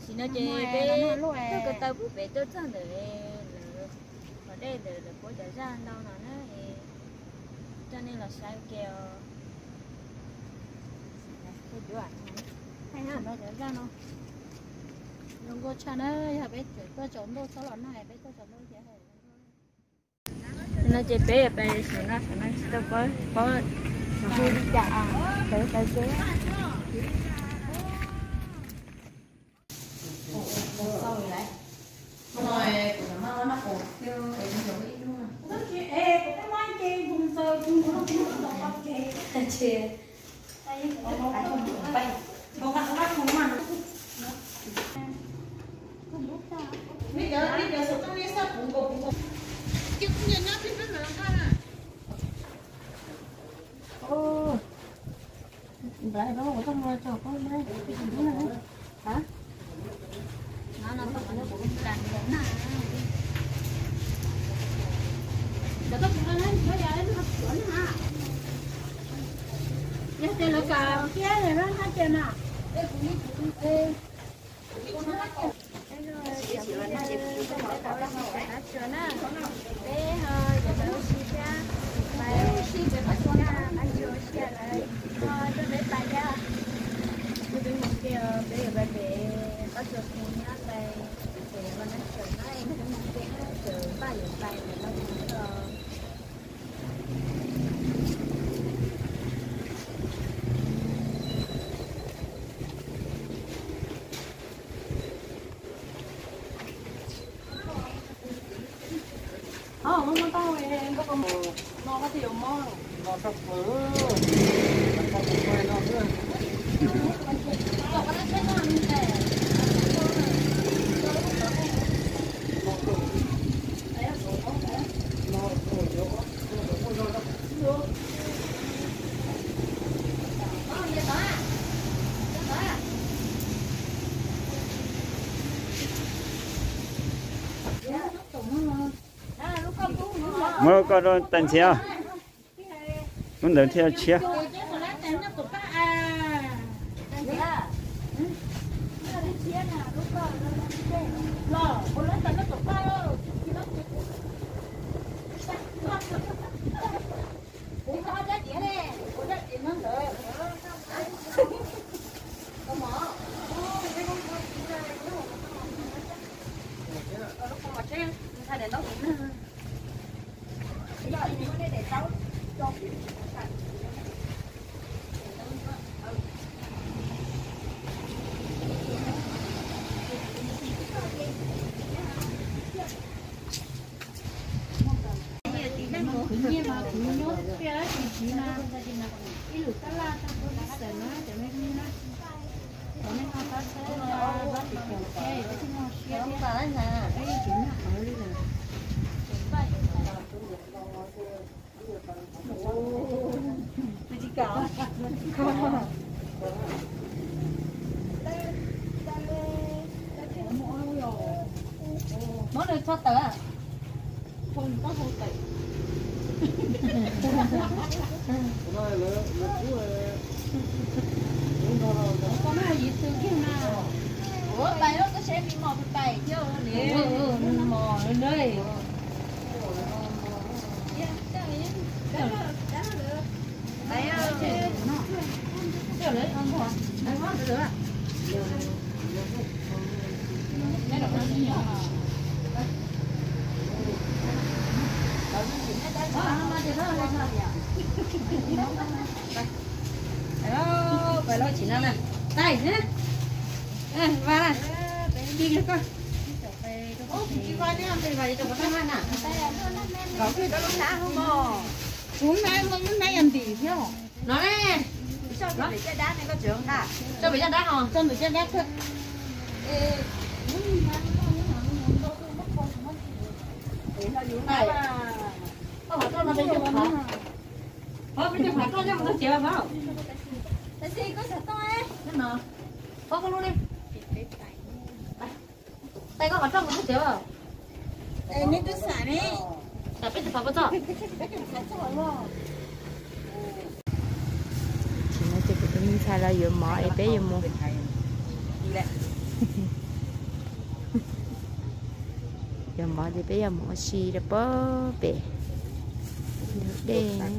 chỉ nói chơi về tôi có tao bút về tôi chẳng được ở đây được bố trở ra đâu nó cho nên là sai kèo hay hả nó trở ra nó dùng cô cha nó hả bé tôi chọn đâu số lần này bé tôi chọn đâu vậy nó chơi bé bé nó tôi có nó đi chợ tới tới chế sau rồi lại rồi nó cổ kêu cái giống ít luôn nó kia cái máy kia vùng sơ vùng nó cũng nó kia chia tay bay không ăn không ăn bây giờ số trong đi sao cũng cùng chứ cũng như nhá thì rất là ăn à ô lại đó có trong cho con đây cái gì nữa hả nó cũng càng đến nè để tôi cũng lên bây giờ nó hấp dẫn ha giờ trên là cả kia này nó hết trên à đây cũng đi không tao em có con nó có tiểu món nó sắp phở nó có quay nó nữa mua có đôi tần chia muốn đợi theo chia nó được cho tớ à không có vô tệ con nói gì từ kia nào ủa bài đó có sẽ bị mò bị bài chứ nè mò lên đây đấy chưa lấy ăn hoa ăn hoa được à cái đầu nó nhỏ hello phải lo chỉ nào nè đây nhé vào này đi đi coi đi coi đi ăn thì vào cho nó ăn à có cái đó nó không bò uống này ăn gì nhá nói nè cho bị trái đá này có trưởng hả cho bị trái đá không cho bị trái đá thôi này có phải nó bên trong hả bên trong phải có chứ nó chịu không tại sao có sạch toi thế nào có con luôn đi tay có ở trong nó chịu không đây nên tôi xả đi tại bây giờ phải có cho chỉ nói chuyện của mình xài là vừa mỏ bé vừa mua mỏ thì bây giờ mỏ xì được bơ bể đen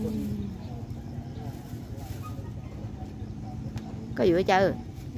có gì vậy trời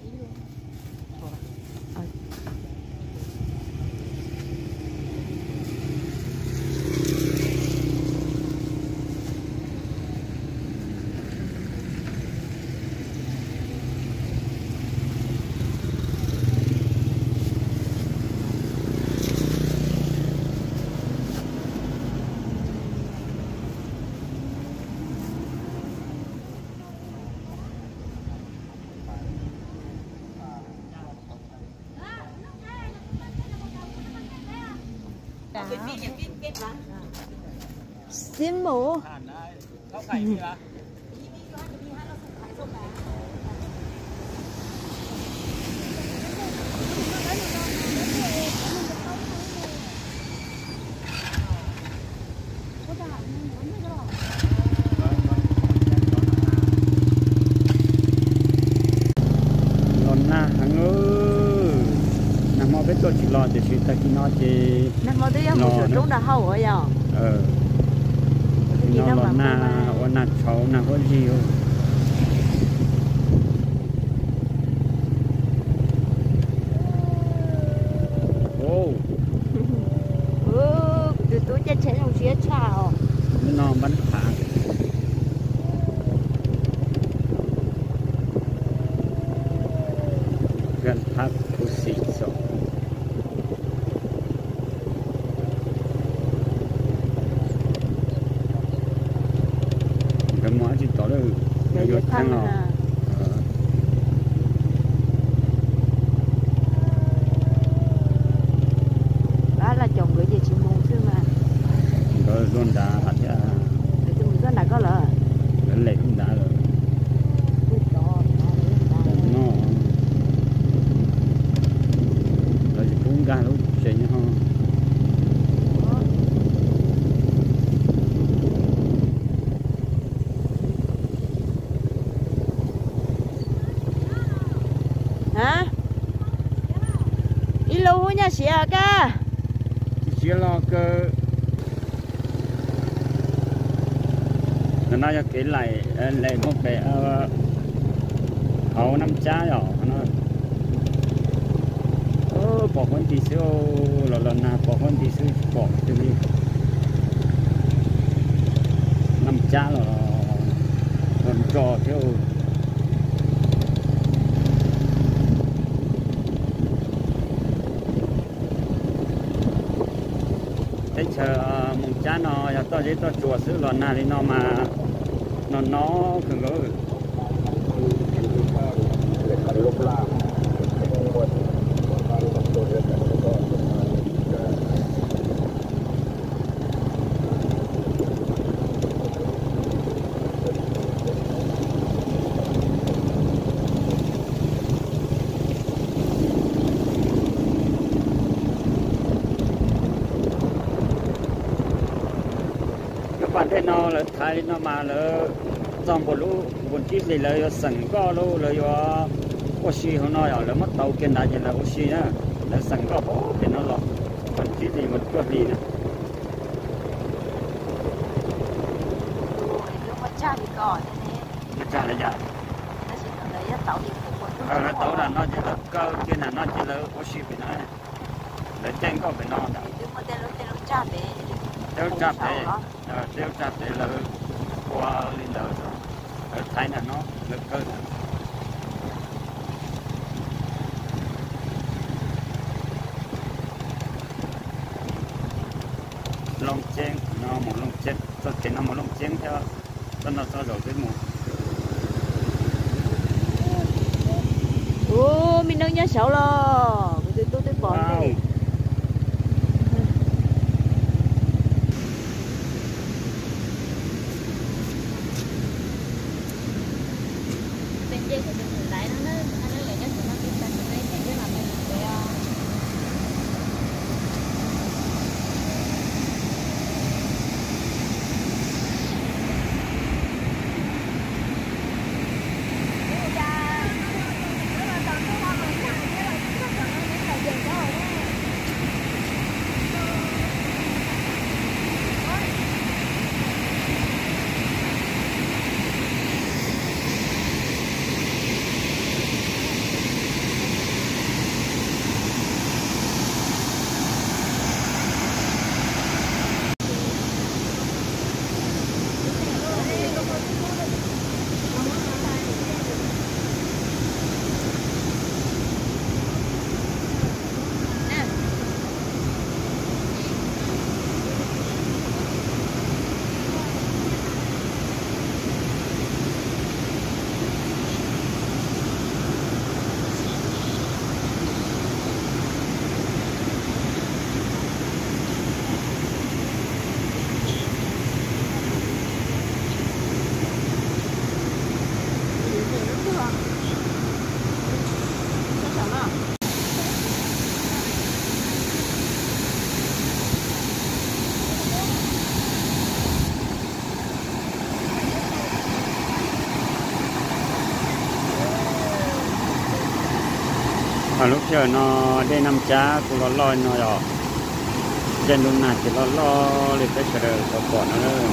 xiêm mũ biết tôi chỉ lo để suy ta khi nó chỉ nó mà tôi một số lúc đã hậu rồi giờ nó lo na cháu na có gì không từ tôi chết chết trong phía chào nó bắn phá gần tháp của sĩ số cái mỏ chỉ tỏ được nhiều thằng nào đó là chồng gửi về chị môn chứ mà rồi luôn đã hạt ra thì mình rất là có lợi cái lệ cũng đã rồi nó rồi thì cũng ra lúc chơi nhá không hả đi lâu nha chị à ca chỉ lo cơ nó cho cái lại một cái hậu năm trái rồi nó bỏ con tí xíu lần nào bỏ con tí xíu bỏ từ đi năm trái rồi còn trò theo thế chờ một trái nó tôi thấy tôi chùa xứ lần nào thì nó mà nó thường có bạn thế nó là thay nó mà là trong bộ lũ buồn chi gì là sẵn có lũ là do oxy họ nói là mất tàu kiên đại là oxy á là sẵn có bỏ thì nó lọt buồn chi gì một cái gì nữa lúc mà cha thì có nó cha là gì nó chỉ cần lấy tàu đi phụ nó tàu là nó chỉ là cơ kia là nó chỉ là oxy bị nó để tranh có bị nó đó lúc mà tên lúc cha bé tiêu chạp để là qua lên đầu rồi thấy là nó lực cơ lông chén nó một lông chén tôi chỉ nó một lông chén theo nó cho rồi cái một mình đang nhớ xấu lo tôi bỏ đi mà lúc giờ nó đây năm cha cũng lo lo nó rồi dân luôn nào chỉ lo để phải chờ có bỏ nó nữa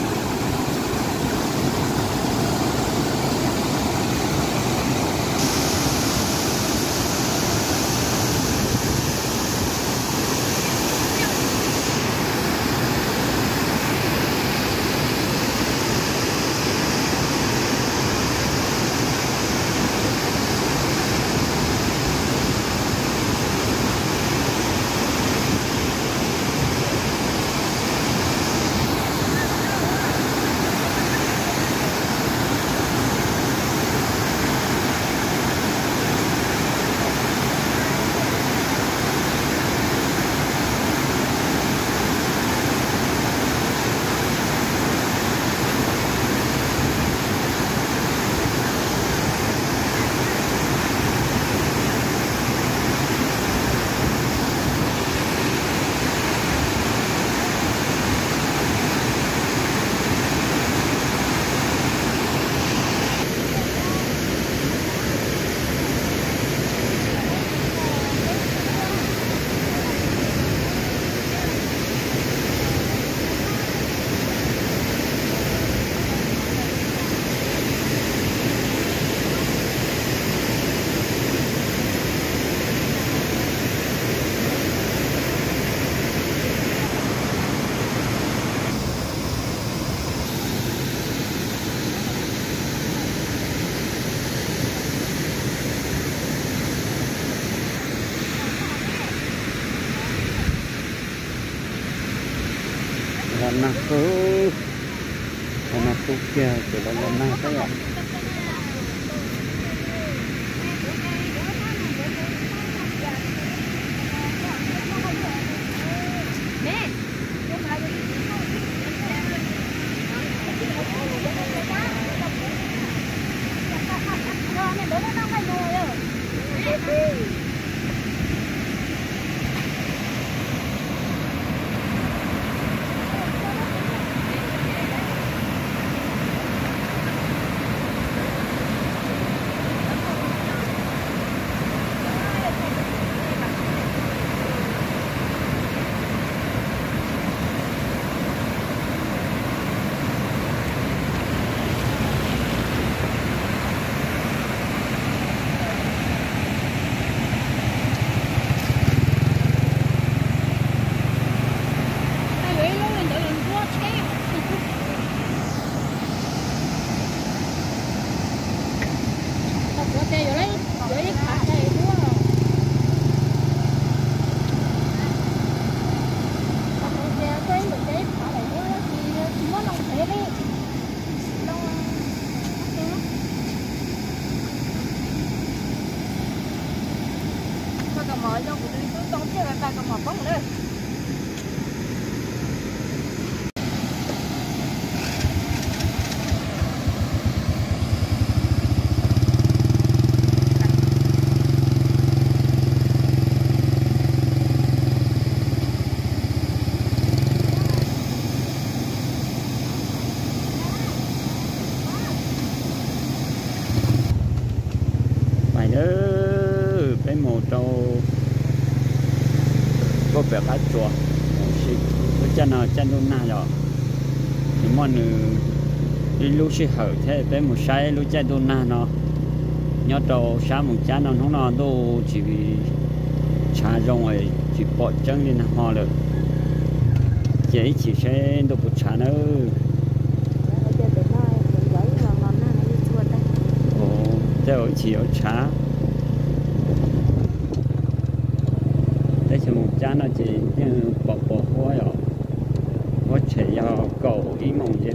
anakku kia kita lemah saya có vẻ khá chua chân nào chân luôn nào rồi nhưng mà đi lúc sẽ hở thế bé một sai lúc chân luôn nào nó nhớ đầu sáng một chân nó không nó đâu chỉ vì trà rong rồi chỉ bỏ chân lên họ được chỉ sẽ đâu có trà nữa thế ở chỉ ở trà một cha nó chỉ bỏ hoa rồi có thể cầu ý mong trên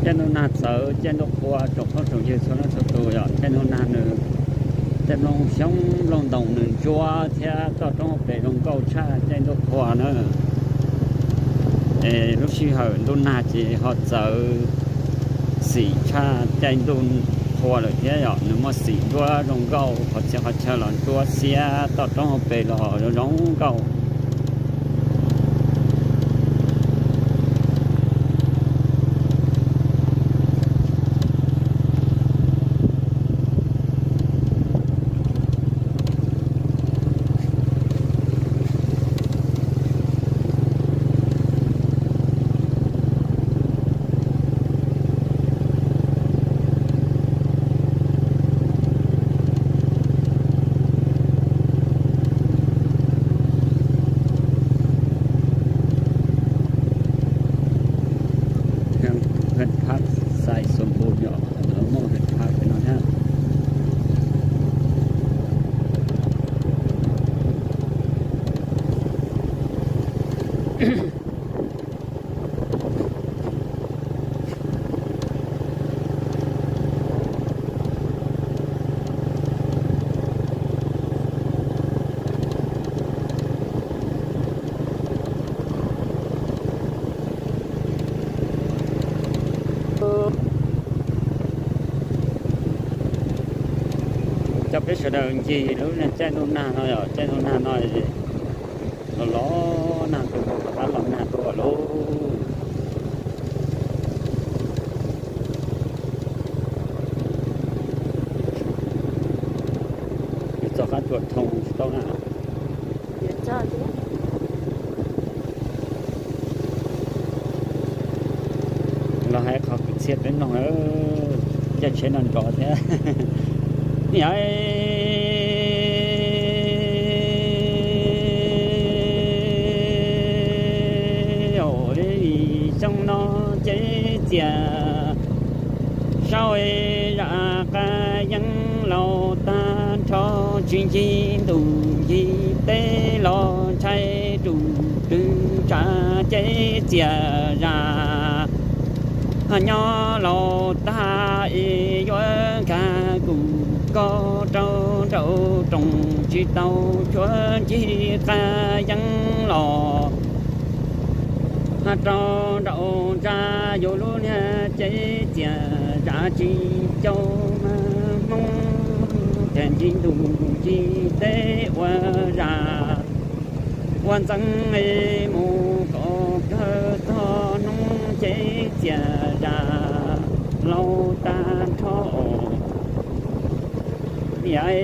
trên nó nát sợ trên nó qua trong phong trào gì số nó số tuổi rồi trên nó nát nữa trên nó sống lòng đồng nữa chúa theo tao trong học để lòng câu cha trên nó qua nữa lúc xưa họ nó nát chỉ họ sợ xỉ cha trên nó qua rồi thế rồi nếu mà xỉ qua lòng câu họ chơi lòng chúa xe tao trong học để là họ lòng câu cho biết sự đời gì lúc này trên nó na thôi rồi trên nó na nói gì nó na tụ nó làm na tụ lố cho các chuột thông tao nào là hay khó bị chết đến nó chắc sẽ nằm có thế nhảy ở đây trong nó chế chè sao ra cái những lâu ta cho chuyện gì đủ gì tế lo chạy đủ từ trả chế chè ra nhỏ lâu ta ý yo cả cùng có trâu trâu trồng chỉ tàu chúa chỉ ta dân lò trâu trâu ra vô luôn chế chè ra chỉ châu mà mong đèn chỉ đủ chỉ tế qua ra quan dân ấy mù có cơ to nông chế chè ra lâu ta thọ vậy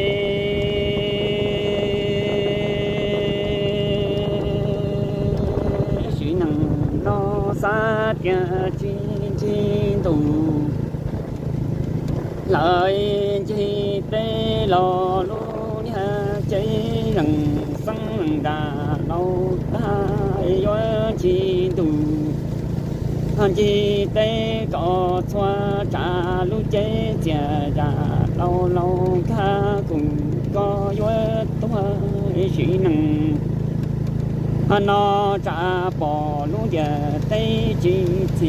sự năng lo sát nhà chín tù lời chi tê lo lô nhà cháy rừng xăng đà lâu ta yếu chi tù hàn chi tê có xoa trả lũ chế chè ra lâu lâu ca cùng có yếu toa sĩ năng nó trả bỏ lũ giờ tê chi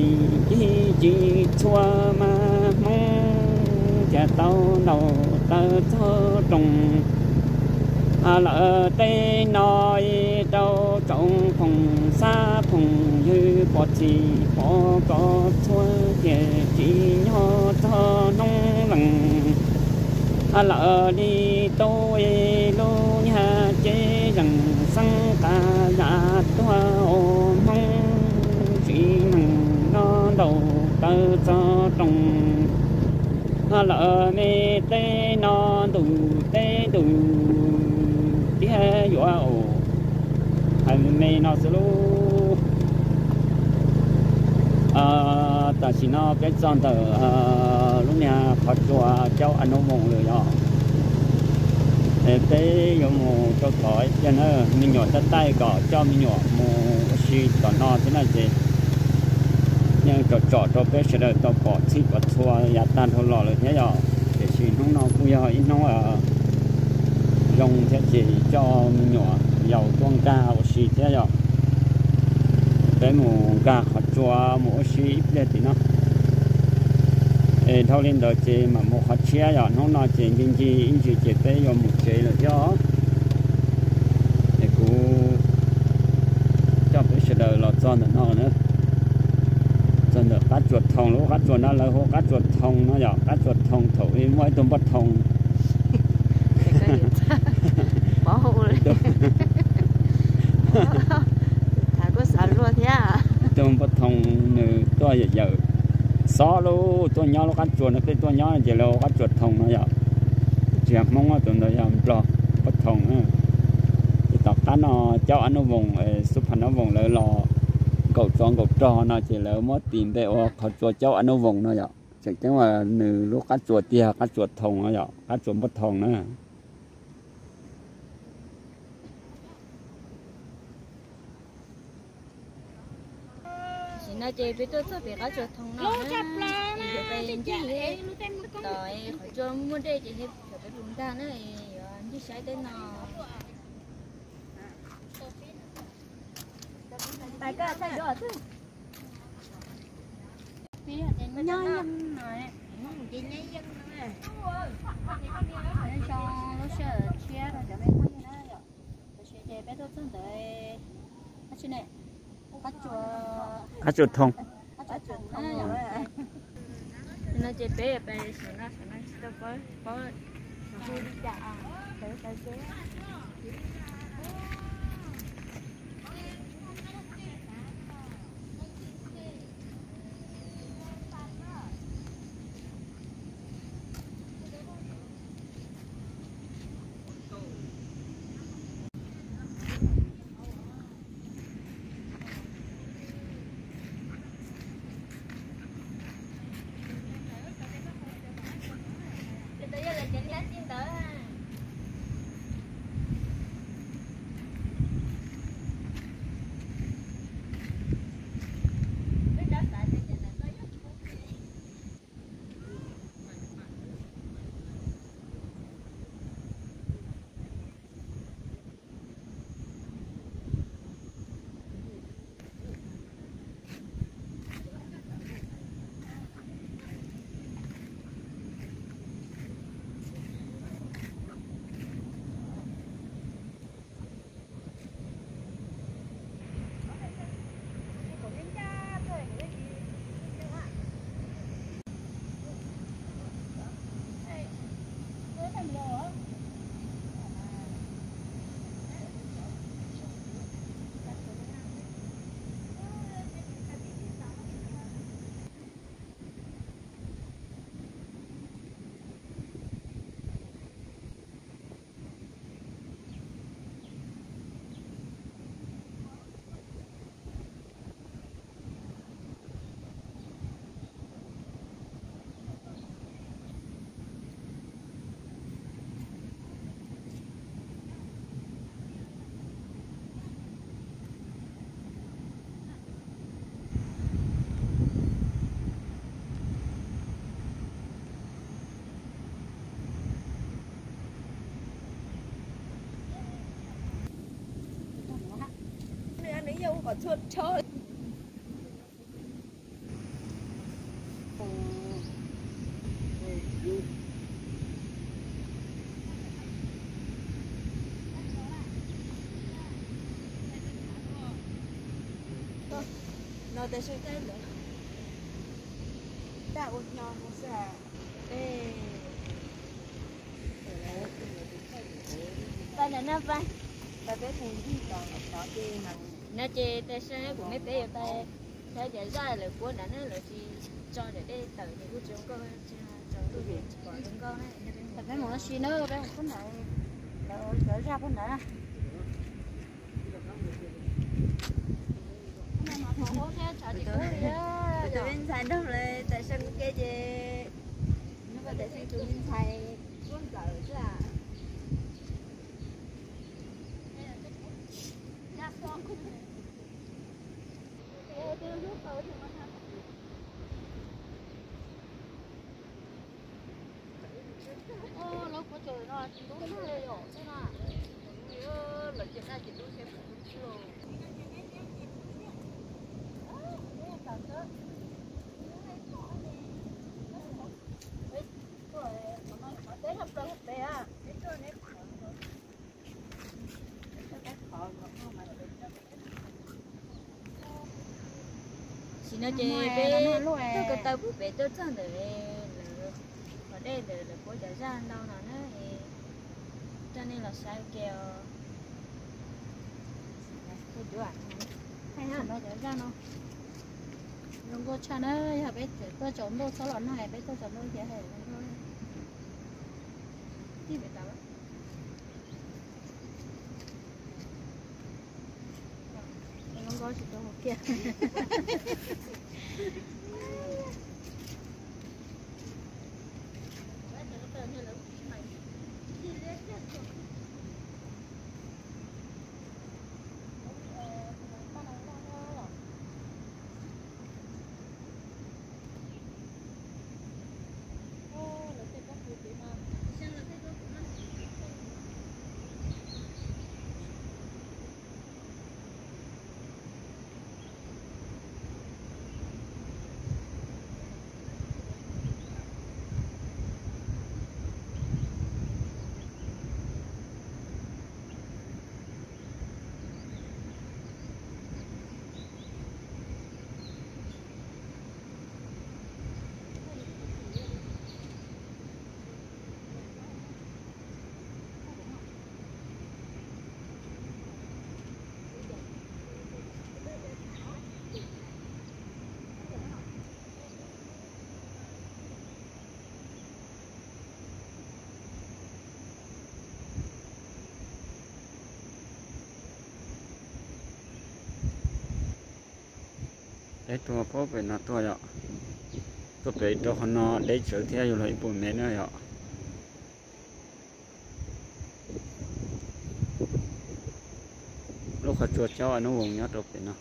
chua mà mong chả tao đầu tơ thơ trồng lỡ tê nói đâu trong phòng xa phòng như bỏ chỉ bỏ có thua về chỉ nhỏ thơ nông lần lỡ đi tôi lô nhà chế rằng xăng cả giá toa ô mong chỉ mừng nó đầu tơ cho trồng lỡ mê tê nó đủ tê đủ tía dọa ổ hành mê nó sẽ lô ta chỉ nó cái con tờ lúc nhà phát chùa cháu anh ông mong rồi đó cái giống mù cho khỏi cho nó mình nhỏ tay cỏ cho mình nhỏ mù xì tỏ no thế này gì nhưng trọ cái sẽ đợi tao bỏ xịt và chua giá tan thôi lò rồi thế rồi để xì nó cũng giờ ít nó dùng thế chỉ cho mình nhỏ dầu toan ca và xì thế rồi cái mù ca phát chua mù xì ít thì nó thâu lên đó chị mà một hạt chia rồi nó nói chuyện kinh济in chỉ chỉ tới rồi một chế là cho để cô cho biết sự đời là cho nó nữa cho được cá chuột thông lúc cá chuột nó là hồ cá chuột thông nó giờ cá chuột thông thổi mỗi tôm bắt thông bỏ hũ lên thà có sợ luôn thế à tôm bắt thông nữa tôi giờ xó luôn tôi nhớ lúc cá chuột nó cái tôi nhớ chỉ là cá chuột thông nó giờ chỉ mong là tụi nó giờ lo bắt thông nữa tập cá nó cho anh nó vùng súp hành nó vùng lại lò cậu tròn nó chỉ là mất tiền để họ chuột cho anh nó vùng nó vậy chắc chắn là nửa lúc cá chuột tia cá chuột thông nó vậy cá chuột bắt thông nữa nó chơi với tôi sắp bị cá chuột thông nó thì giờ phải chỉ hết rồi khỏi cho muốn đây chỉ hết rồi phải dùng ra nữa như sai tên nó tại cái thay đổi chứ nhai dân rồi chị nhai dân nè nên cho nó sẽ chia ra cho mấy con như đó rồi sẽ chơi bé tôi xong tới nó xin nè cá chuột thông nó chơi bé bé nó sẽ có vui đi chợ tới chế có chuột chơi nó để chơi cái nữa đã ôn nhau nó sẽ ta là nó vai ta biết thằng gì còn có gì mà nó chơi ta sẽ của mấy bé ta sẽ giải ra là của nó là chỉ cho để đây từ những cái chúng con cho tôi việc của chúng con ấy thật cái nó xí nữa đấy không có này nó ra con nữa tụi mình xài đâuเลยแต่ฉันแกเจนึกว่าแต่ฉันตụi mình xài con cỡ chứ à nó có trời nó đúng rồi rồi thế nào là chuyện này chỉ đúng xem đúng rồi chỉ nó chơi bé tôi có tao bút bé tôi chẳng được ở đây để bố trở ra đâu nào nữa cho nên là sao kêu tôi chú à hay ha nó trở ra nó nó có cha nó nhà bé tôi chọn đâu số lần này bé tôi chọn đâu vậy hay đi về tao nó có chỉ có kia để tua phố về nó tua rồi tôi về cho nó để chở theo rồi lại buồn mẹ nữa rồi lúc họ chuột cho nó uống nhớ được về nó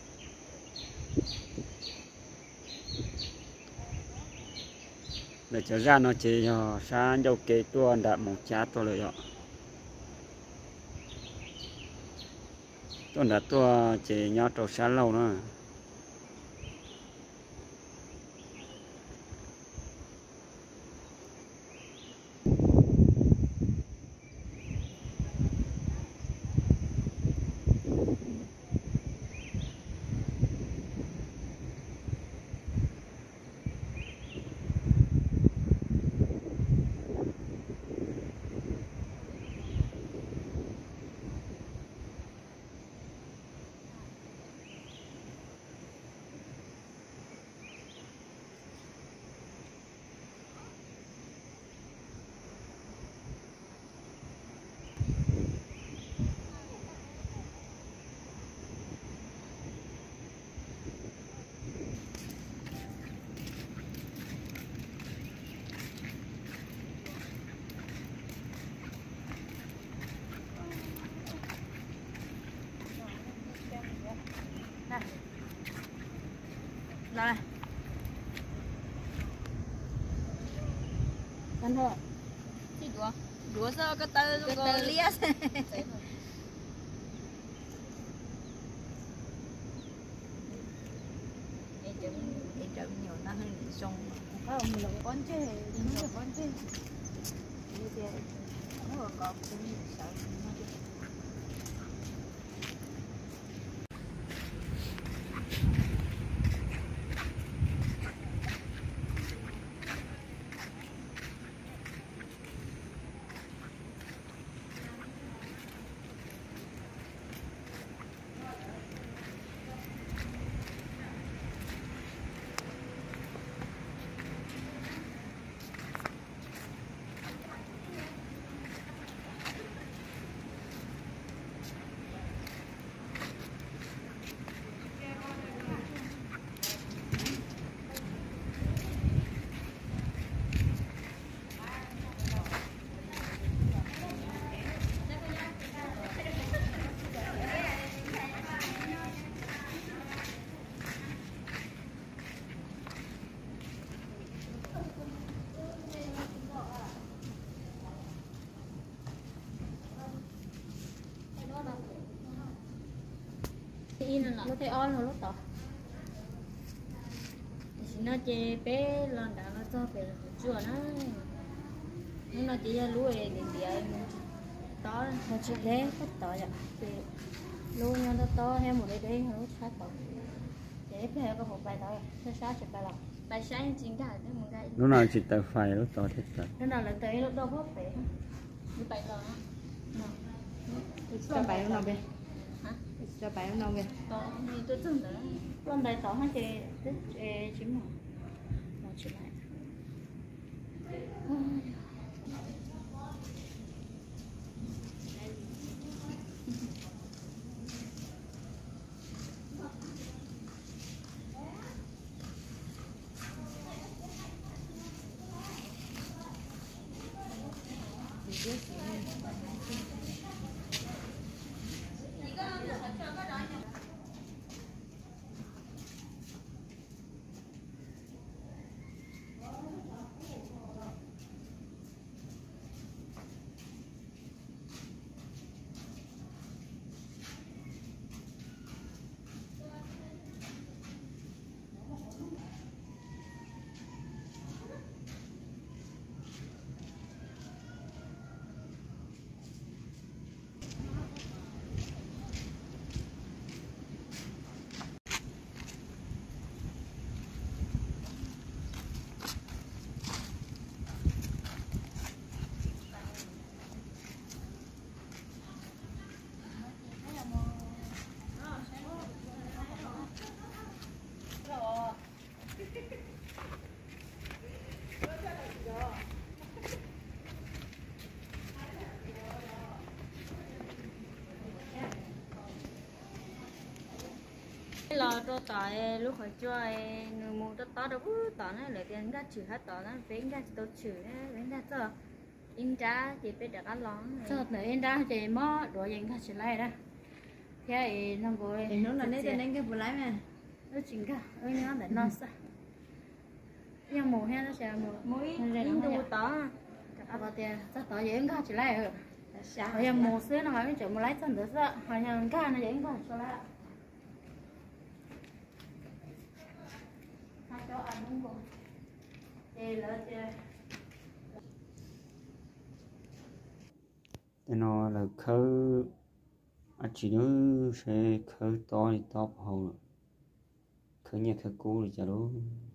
để trở ra nó chỉ cho sáng dâu kê tua đã một chá tôi rồi rồi tôi đã tua chỉ nhớ trâu sáng lâu nữa Rồi. Ăn thôi. Đi đùa. Đùa sao cái tơ liếc. Em nhiều nó hơi xong. Không, mình là con chứ, nó là con chứ. Như thế. Nó là con cũng sợ. Nó thấy on rồi lúc đó nó chơi bé lần đó nó cho về chùa nó chỉ là lúa để to nó chỉ thế rất to vậy lúa nó to hay một đấy nó sát bọc để phải có một bài đó sao chụp bài sáng chính cả nên một cái lúc nào chỉ tới phải lúc đó thì tới lúc nào là tới lúc đâu có phải như bài đó cho bài nó về cho bài nó về đó thì tôi tưởng đó con bài đó hay chỉ một chụp lại lo cho tại lúc hồi cho người mua tất tỏ đâu tỏ nó lại tiền ra trừ hết tỏ nó vén ra tôi trừ nó vén ra cho in ra thì phải được ăn lón cho nữa in ra thì mó đồ dành thật sự lại đó thế nó gọi nó là lấy tên cái vừa lái mà nó chỉnh cả ơi nó để nó sao nhưng mùa hè nó sẽ mỗi in đồ tỏ à bảo tiền chắc tỏ dễ cả chỉ lại rồi sao giờ mùa xưa nó nói chuyện một lái chân được sao hỏi hàng cả nó dễ cả cho lại cho ăn không có thì là nó là khơi chỉ nữa sẽ khơi to thì to hầu khơi nhẹ khơi cũ thì chả đó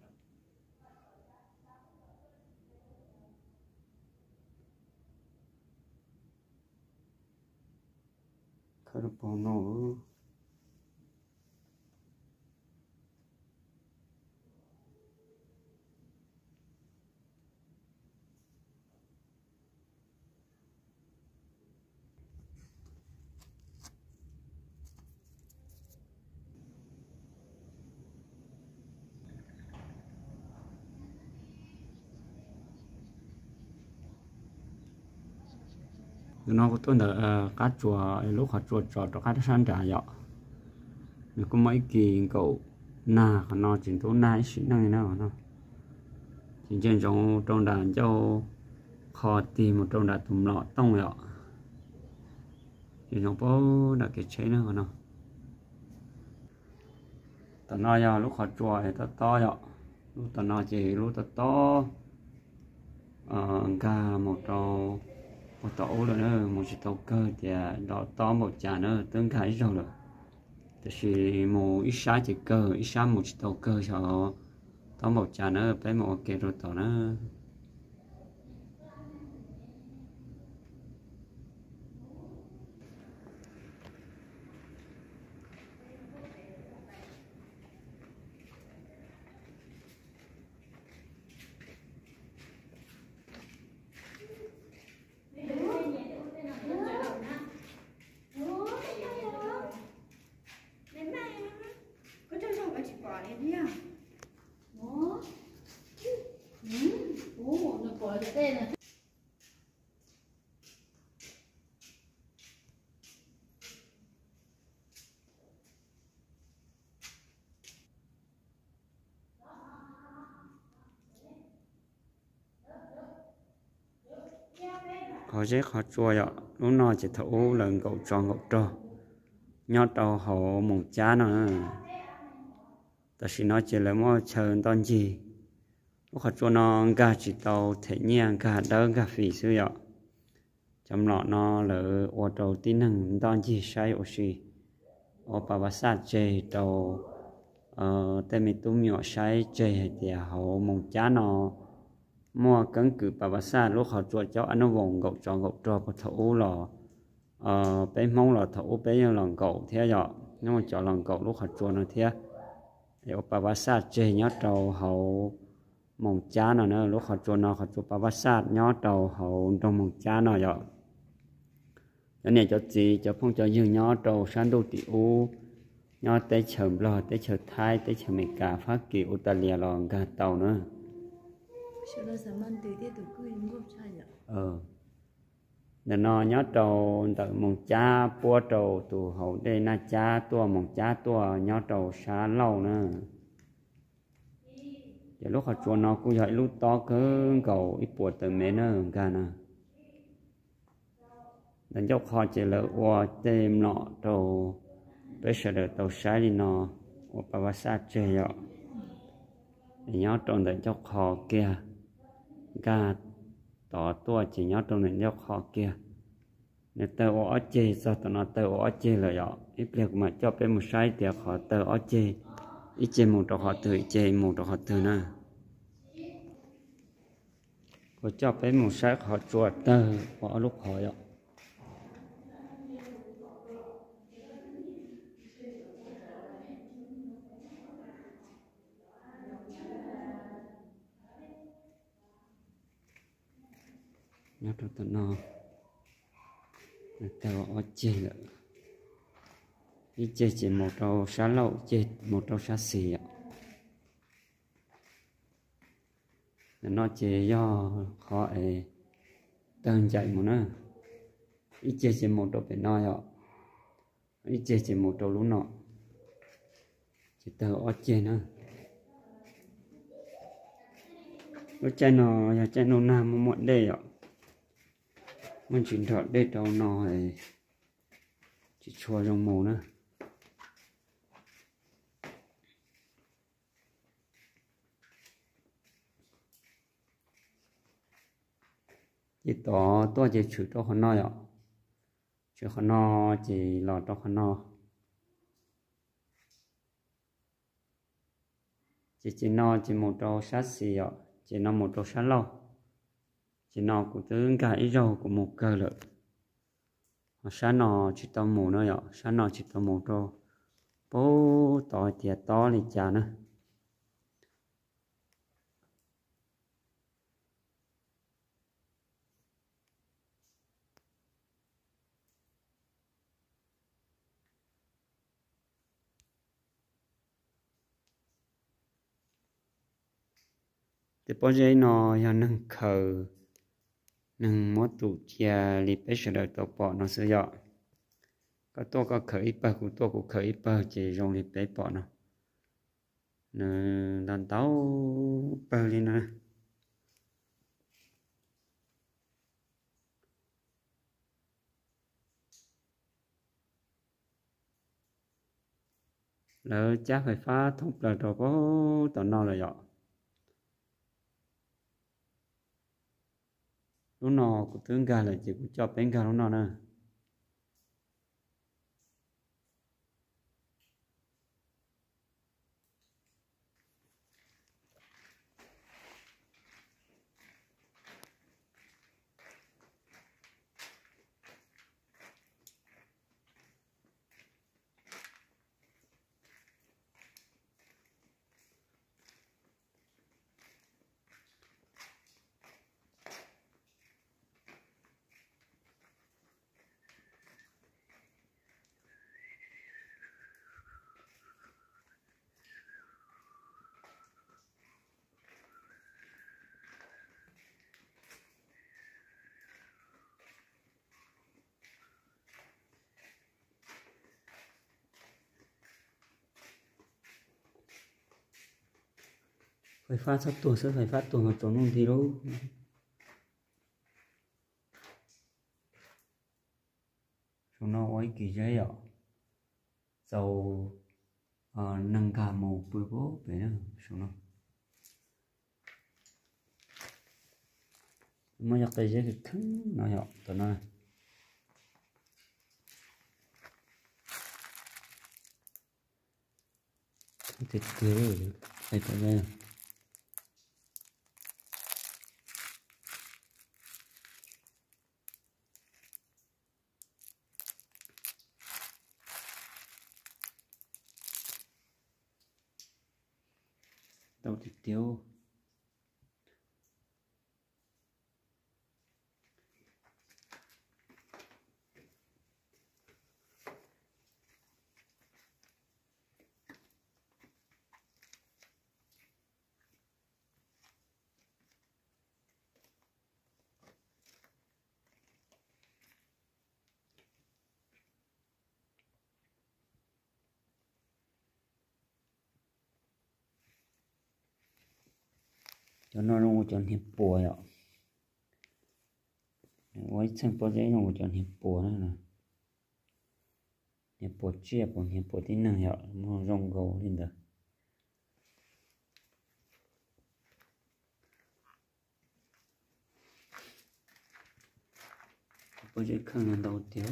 khơi được bao nó nó có tôi là cá chùa lúc họ chùa trò cho cá san trả dọ nó có mấy kỳ cậu na nó chỉ tôi na xí năng nào nó chỉ trên trong đàn cho kho tìm một trong đàn tùm lọ tông dọ thì nó có đã cái chế nữa nó tao nói giờ lúc họ chùa thì tao to dọ lúc tao nói chỉ lúc tao to cả một trâu một tổ rồi nữa một chiếc tàu cơ thì đó to một chả nữa tương khái rồi rồi thì một ít sáng chỉ cơ ít sáng một chiếc tàu cơ cho to một chả nữa bé một cái rồi tàu nữa họ sẽ họ chua vậy lúc nào chỉ thấu lần cậu tròn cậu trò nhót đầu họ một chá nữa ta chỉ nói chỉ là mua chờ toàn gì lúc họ chua nó gà chỉ tàu thể nhang gà đỡ gà phì xưa vậy chăm lọ nó là ô đầu tin hằng toàn gì sai ô gì ô bà sát chê đầu tên mình tu nhỏ sai chơi thì họ mong cha nó mua cấn cử bà bác xa lúc họ chuột cháu ăn nó vòng gậu trò có thấu lò bé mong là thấu bé như lòng gậu thế rồi nhưng mà cho lòng gậu lúc họ chuột nó thế để bà bác xa chơi nhớ trâu họ mong cha nó nữa lúc họ chuột bà bác xa nhớ trâu họ trong mong cha nó rồi cái này cho gì cho phong cho dương nhớ trâu sáng đô tỷ u nhớ tới chờ lò tới chờ thái tới chờ mẹ cả phát kỳ Italia lò gà tàu nữa để nó nhớ trâu tự mong cha bua trâu tụ hậu đây na cha tua mong cha tua nhớ trâu xa lâu nữa giờ lúc họ chua nó cũng vậy lúc to cứ cầu ít bùa từ mẹ nữa gà nè để dốc họ chỉ lỡ qua tìm nọ trâu bây giờ được tàu sai đi nó của bà bác xa chơi ạ để nhớ trâu để dốc họ kia gà tỏ tua chỉ nhớ trong này dốc họ kia nếu tàu ở chơi sao tụi nó tàu ở chơi là vậy ít việc mà cho bé một sai thì họ tàu ở chơi ít chơi một trò họ từ chơi một trò họ từ nè có cho bé một sai họ chuột tàu họ lúc họ vậy nhớ trong tụi nó tao ở chơi là đi chơi chỉ một trâu xá lậu chơi một trâu xá xì ạ nó chơi do họ ấy đơn chạy một nữa đi chơi chỉ một trâu phải nói ạ đi chơi chỉ một trâu lú nọ chỉ tao ở chơi nữa lúc chơi nó nam muộn đây ạ mình chuyển thọ đây đâu nó thì chỉ chua trong màu nữa chỉ tỏ tôi chỉ chửi cho họ nói ạ chửi họ nói chỉ lọt cho họ nói chỉ nói chỉ một trâu sát xì ạ chỉ nói một trâu sát lâu chỉ nó cũng tương cả ít rau của một cơ lợi sáng nó chỉ tao mù nữa ạ sáng nó chỉ tao mù cho bố tỏi tiệt to thì chả nữa thì bao giờ nó giờ nâng khờ nâng mót tụ chia li bé sẽ đợi tàu bỏ nó sử dụng có to có khởi bờ của to của khởi bờ chỉ dùng li bé bỏ nó đàn tàu bờ đi nè lỡ chắc phải phá thông lời rồi có tàu nó là vậy lúc nào cũng tương gà là chỉ cũng cho bánh gà lúc nào nè phải phát sắp tuổi sẽ phải phát tuổi mà trốn không thì đâu chúng nó ấy kỳ giấy ạ dầu nâng cả màu bươi bố về đó chúng nó mà nhặt tay giấy thì thắng nó nhọ tụi nó thịt tiêu đây phải đây tàu thịt tiêu cho nó chọn hiệp bùa ạ với xem bao giờ nó chọn hiệp bùa nữa nè hiệp bùa chia bằng hiệp bùa tí năng ạ nó rong gầu lên được bao giờ không là đầu tiêu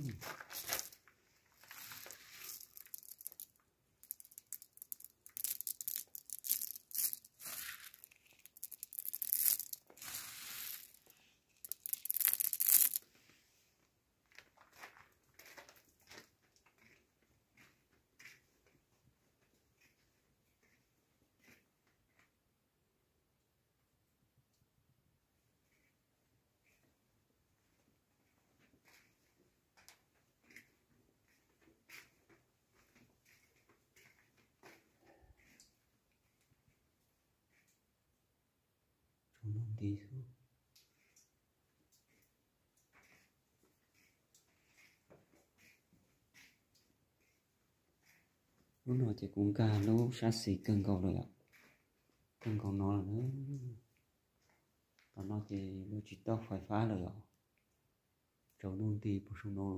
nó đi xuống lúc nào thì cũng cả lúc sát xì cân cầu rồi ạ cân cầu nó là nữa còn nó thì lúc chỉ tao phải phá rồi ạ cháu luôn thì bổ sung nó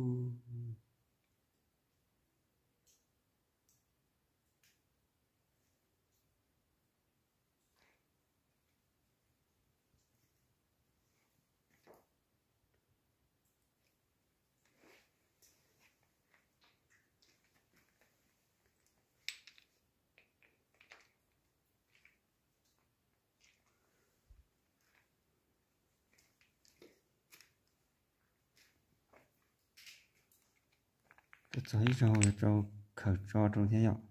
giấy rồi cho khởi cho trong thế ạ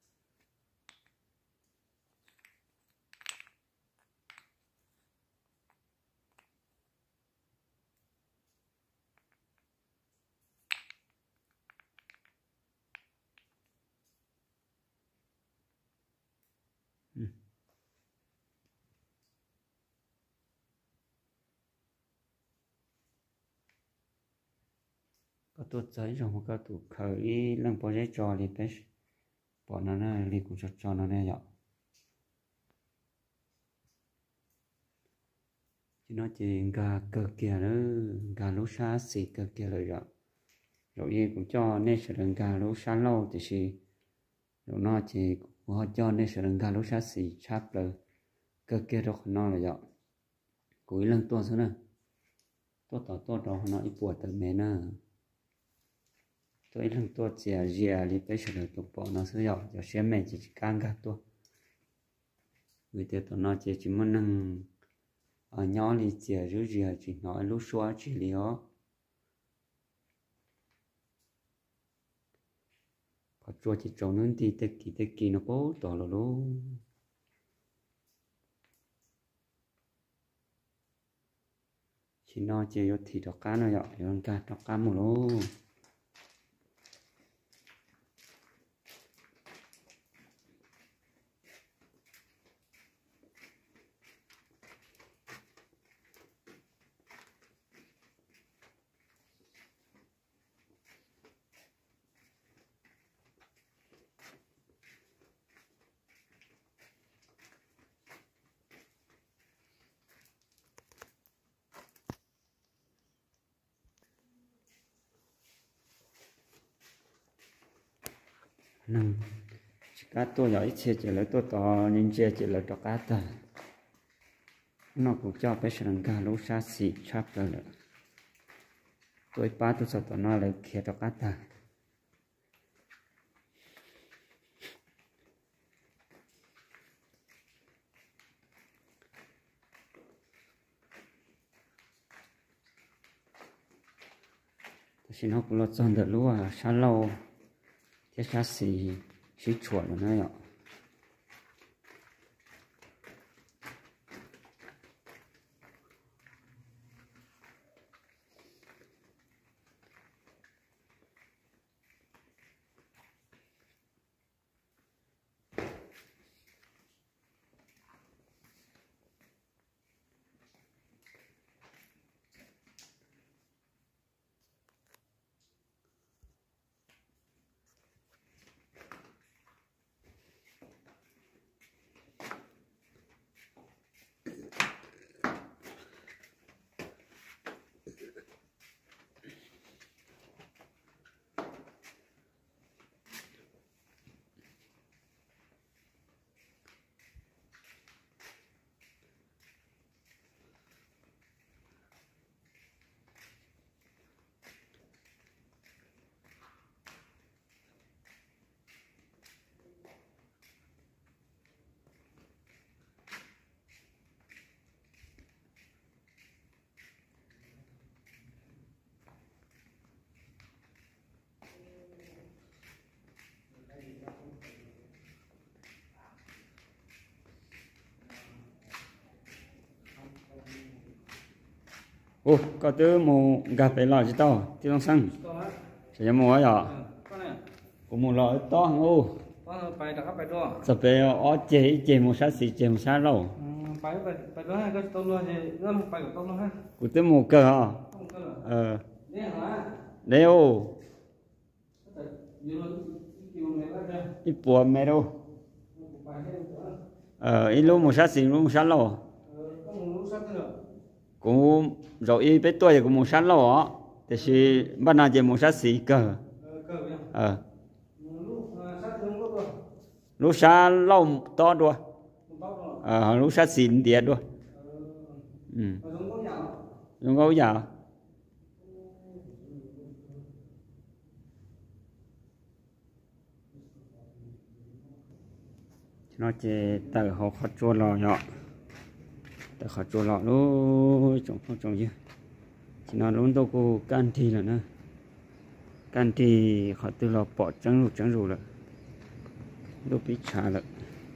có tuột giấy rồi có tụ khởi lần bỏ giấy trò thì bé bỏ nó này thì cũng cho nó này ạ chứ nó chỉ gà cờ kia nữa gà lúa xa xì cờ kia rồi ạ rồi gì cũng cho nên sẽ đừng gà lúa xa lâu thì xì rồi nó chỉ họ cho nên sẽ đừng gà lúa xa xì chắp rồi cờ kia rồi nó rồi ạ cuối lần tuột xuống nè tuột rồi nó ít buồn từ mẹ nè tôi lần tôi chỉ thì bây giờ được tụi bọn nó sử dụng cho xem mẹ chỉ càng gạt tôi vì thế tụi nó chỉ muốn nâng ở nhỏ thì chỉ nói lúc xóa chỉ lió có chua chỉ trồng nên thì tê kỳ nó bố tỏ là luôn chỉ nó chỉ có thịt đọc cá nó dọ thì con cá đọc cá một luôn nâng cá tôi giỏi chia chỉ lấy tôi to nhưng chia chỉ lấy cho cá ta nó cũng cho bé sừng cá lú sa xì chắp rồi tôi ba tôi sợ tụi nó lấy kia cho cá ta xin học lo chọn được lúc à xa lâu thế xa xì chuột rồi đấy ạ. Ô, có thứ mù gặp phải lò chứ tao, thì không sang. Sẽ mù ấy à? Có mù lò to không ô? Sắp về ở chế mù sát xì chế mù sát lâu. Phải đó ha, cái tôm luôn thì nó phải của tôm luôn ha. Có thứ mù cờ hả? Đấy ô. Ít bùa mẹ đâu. Ít lúc mù sát xì lúc mù sát lâu. Cũng rồi ít biết tuổi cũng mù sát lâu á. Thì chỉ bắt nào chế mù sát xì cờ. Lúc sát lâu to đùa. Lúc sát xịn tiệt đùa. Dùng gấu giả. Nó chỉ tờ họ khó chua lò nhỏ. Tờ khó chua lò nó trông chứ. Chỉ nó luôn đâu có can thi là nữa. Can thi họ từ lò bỏ trắng rù là. Đâu biết trả là.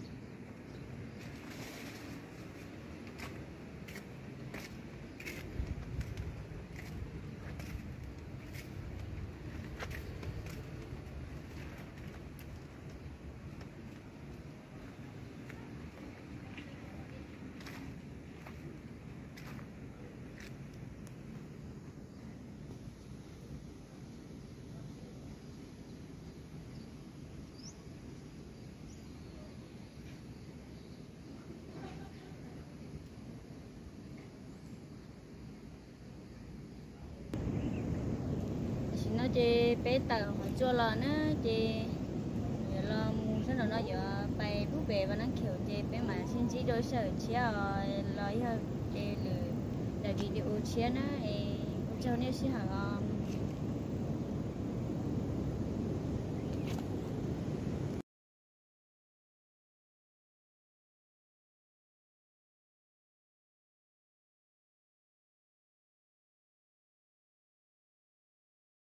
nó chỉ bé tờ họ cho là nó chỉ là mua sản phẩm nó giờ bay bút bè và nó kiểu chỉ bé mà xin chỉ đôi sở chia rồi lợi hơn chỉ lừa tại vì điều chia nó cho nên sẽ hàng